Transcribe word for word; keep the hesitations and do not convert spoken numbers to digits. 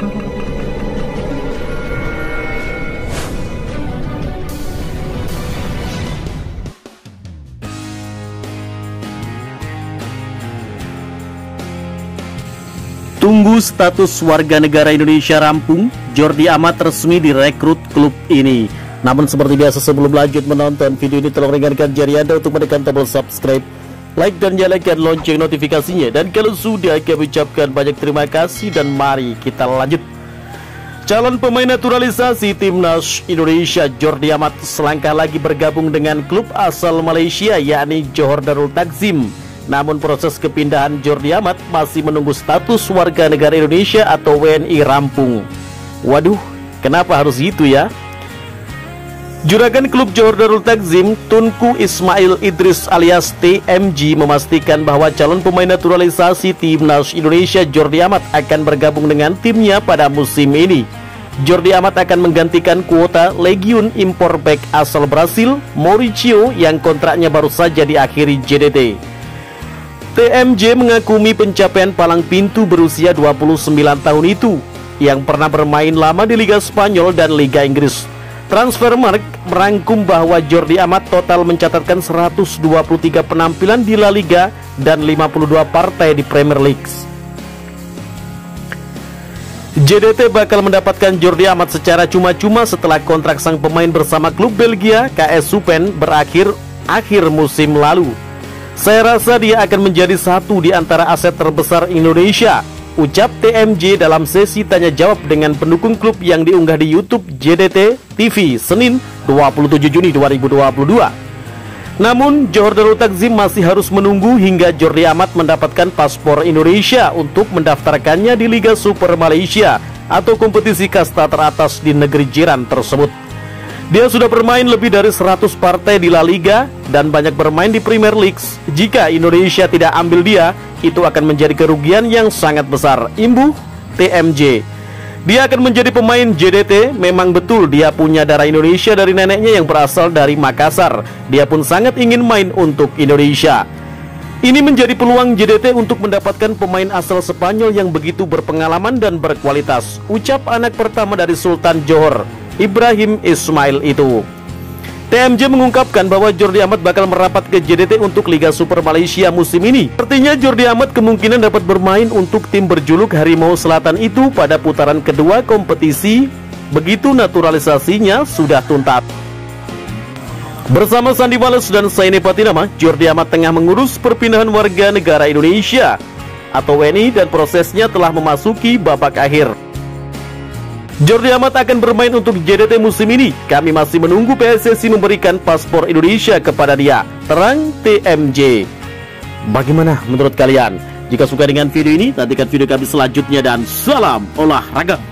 Tunggu status warga negara Indonesia rampung, Jordi Amat resmi direkrut klub ini. Namun seperti biasa sebelum lanjut menonton video ini, tolong ringankan jari Anda untuk menekan tombol subscribe, like dan nyalakan lonceng notifikasinya. Dan kalau sudah, kami ucapkan banyak terima kasih dan mari kita lanjut. Calon pemain naturalisasi timnas Indonesia Jordi Amat selangkah lagi bergabung dengan klub asal Malaysia yakni Johor Darul Takzim. Namun proses kepindahan Jordi Amat masih menunggu status warga negara Indonesia atau W N I rampung. Waduh, kenapa harus gitu ya? Juragan klub Johor Darul Takzim, Tunku Ismail Idris alias T M G, memastikan bahwa calon pemain naturalisasi timnas Indonesia Jordi Amat akan bergabung dengan timnya pada musim ini. Jordi Amat akan menggantikan kuota legiun impor bek asal Brasil, Mauricio, yang kontraknya baru saja diakhiri J D T. T M J mengagumi pencapaian palang pintu berusia dua puluh sembilan tahun itu, yang pernah bermain lama di Liga Spanyol dan Liga Inggris. Transfermarkt merangkum bahwa Jordi Amat total mencatatkan seratus dua puluh tiga penampilan di La Liga dan lima puluh dua partai di Premier League. J D T bakal mendapatkan Jordi Amat secara cuma-cuma setelah kontrak sang pemain bersama klub Belgia K S Eupen berakhir akhir musim lalu. Saya rasa dia akan menjadi satu di antara aset terbesar Indonesia, ucap T M J dalam sesi tanya jawab dengan pendukung klub yang diunggah di YouTube J D T T V Senin dua puluh tujuh Juni dua ribu dua puluh dua. Namun Johor Darul Takzim masih harus menunggu hingga Jordi Amat mendapatkan paspor Indonesia untuk mendaftarkannya di Liga Super Malaysia atau kompetisi kasta teratas di negeri jiran tersebut. Dia sudah bermain lebih dari seratus partai di La Liga dan banyak bermain di Premier League. Jika Indonesia tidak ambil dia, itu akan menjadi kerugian yang sangat besar, imbuh T M J. Dia akan menjadi pemain J D T. Memang betul dia punya darah Indonesia dari neneknya yang berasal dari Makassar. Dia pun sangat ingin main untuk Indonesia. Ini menjadi peluang J D T untuk mendapatkan pemain asal Spanyol yang begitu berpengalaman dan berkualitas, ucap anak pertama dari Sultan Johor, Ibrahim Ismail itu. T M J mengungkapkan bahwa Jordi Amat bakal merapat ke J D T untuk Liga Super Malaysia musim ini. Artinya Jordi Amat kemungkinan dapat bermain untuk tim berjuluk Harimau Selatan itu pada putaran kedua kompetisi begitu naturalisasinya sudah tuntas. Bersama Sandi Wales dan Saini Patinama, Jordi Amat tengah mengurus perpindahan warga negara Indonesia atau W N I dan prosesnya telah memasuki babak akhir. Jordi Amat akan bermain untuk J D T musim ini. Kami masih menunggu P S S I memberikan paspor Indonesia kepada dia, terang T M J. Bagaimana menurut kalian? Jika suka dengan video ini, nantikan video kami selanjutnya dan salam olahraga.